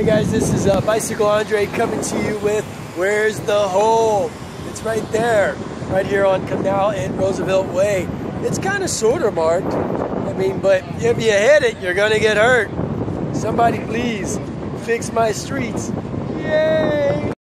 guys, this is Bicycle Andre coming to you with Where's the Hole? It's right there, right here on Canal and Roosevelt Way. It's kind of sort of marked, but if you hit it, you're gonna get hurt. Somebody please fix my streets. Yay!